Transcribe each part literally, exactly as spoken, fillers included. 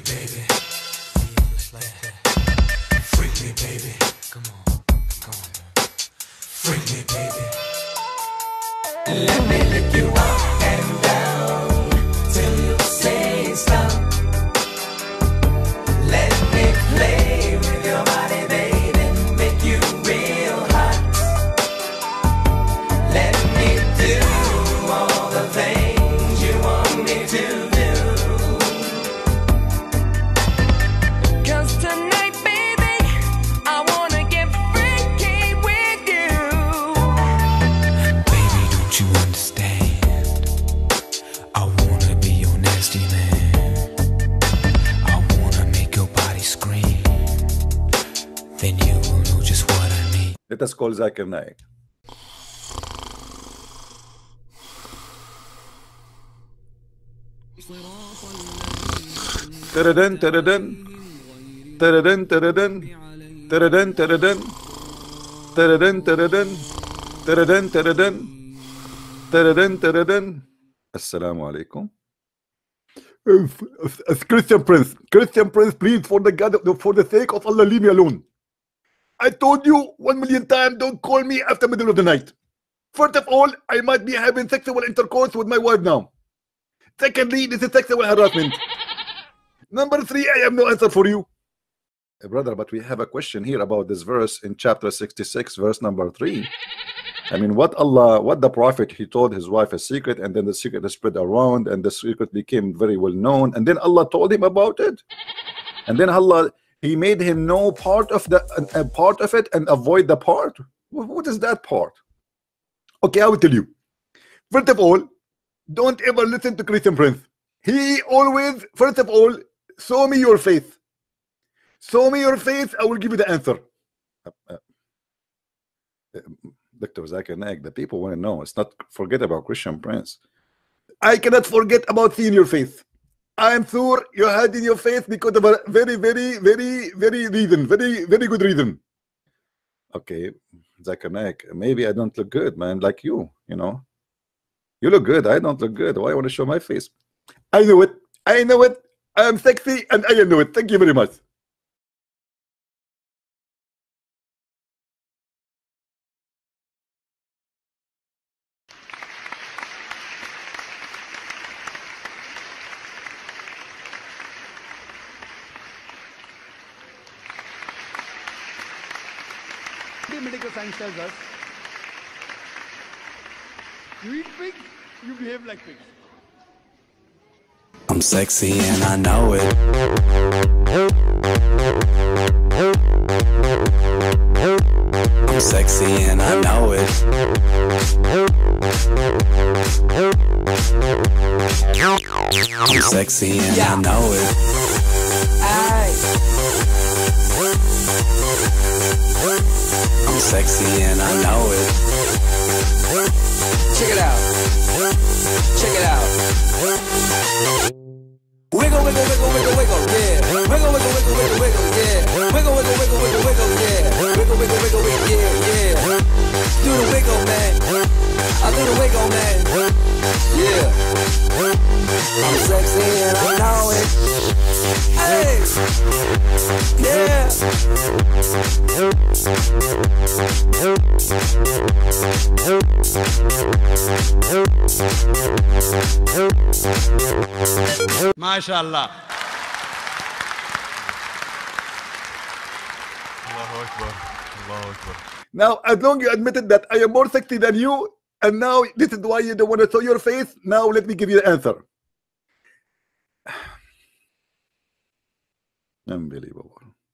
baby. Just like that. Freak me, baby. Come on, come on. Freak me, baby. Let me lick you up and down till you say stop. Let me play with your body, baby, make you real hot. Let me do all the things you want me to do. 'Cause tonight, baby, I wanna get freaky with you. Baby, don't you understand? I wanna be your nasty man. I wanna make your body scream. Then you will know just what I mean. Let us call Zakir Naik. Taradan, taradan, taradan, taradan, taradan, taradan, taradan, taradan, taradan, taradan, taradan, taradan. Assalamu alaikum. Christian Prince, Christian Prince, please, for the God, for the sake of Allah, leave me alone. I told you one million times, don't call me after middle of the night. First of all, I might be having sexual intercourse with my wife now. Secondly, this is sexual harassment. Number three, I have no answer for you. Hey, brother, but we have a question here about this verse in chapter sixty-six, verse number three. I mean, what Allah, what the Prophet, he told his wife a secret, and then the secret spread around, and the secret became very well known, and then Allah told him about it, and then Allah, he made him know part of the a part of it and avoid the part. What is that part? Okay, I will tell you. First of all, don't ever listen to Christian Prince. He always, first of all, show me your face. Show me your face, I will give you the answer. Uh, uh, Doctor Zakir Naik, the people want to know. It's not forget about Christian Prince. I cannot forget about seeing your face. I am sure you had in your face because of a very, very, very, very reason, very, very good reason. Okay, Zakir Naik, maybe I don't look good, man, like you, you know. You look good, I don't look good. Why I want to show my face? I know it, I know it. I am sexy and I know it. Thank you very much. Medical science tells us, you eat pigs, you behave like pigs. I'm sexy and I know it. I'm sexy and I know it. I'm sexy and yeah. I know it. Aye. I'm sexy and I know it. Check it out. Check it out. Wiggle, wiggle, wiggle, wiggle, wiggle, yeah. Wiggle, wiggle, wiggle, wiggle, wiggle, yeah. Wiggle, wiggle, wiggle, wiggle, wiggle, yeah. Wiggle, wiggle, wiggle, wiggle, yeah, yeah. Do the wiggle, man. I do the wiggle, man. Yeah. I'm sexy and I know it. Hey. Yeah. MashaAllah. Allahu Akbar. Allahu Akbar. Now, as long you admitted that I am more sexy than you, and now this is why you don't want to show your face, now let me give you the answer. Unbelievable.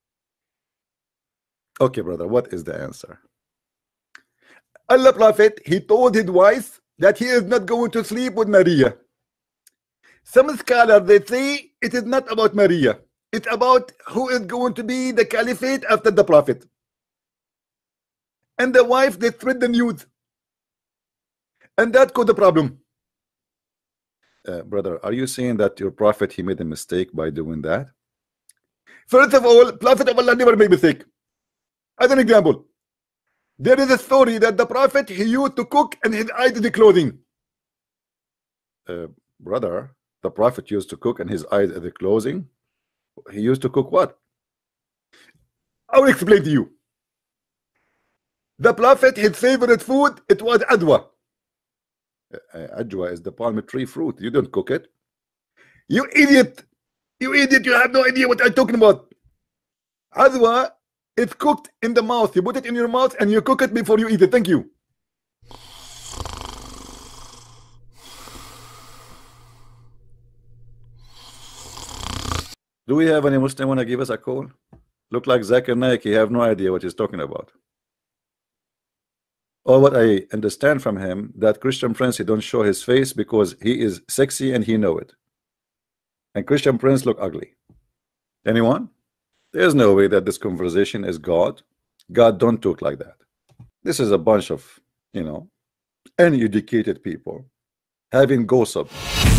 Okay, brother, what is the answer? Allah Prophet, he told his wife that he is not going to sleep with Maria. Some scholars, they say it is not about Maria. It's about who is going to be the caliphate after the Prophet. And the wife, they spread the news. And that caused the problem. Uh, brother, are you saying that your Prophet, he made a mistake by doing that? First of all, Prophet of Allah never made a mistake. As an example, there is a story that the Prophet, he used to cook and his eyes the clothing. Uh, brother, the Prophet used to cook and his eyes are the clothing. He used to cook what? I will explain to you. The Prophet, his favorite food, it was adwa. Uh, adwa is the palm tree fruit. You don't cook it. You idiot. You idiot. You have no idea what I'm talking about. Adwa, it's cooked in the mouth. You put it in your mouth and you cook it before you eat it. Thank you. Do we have any Muslim want to give us a call? Look like Zakir Naik. He have no idea what he's talking about. Or what I understand from him, that Christian Prince, he don't show his face because he is sexy and he know it. And Christian Prince look ugly. Anyone? There's no way that this conversation is God. God don't talk like that. This is a bunch of, you know, uneducated people having gossip.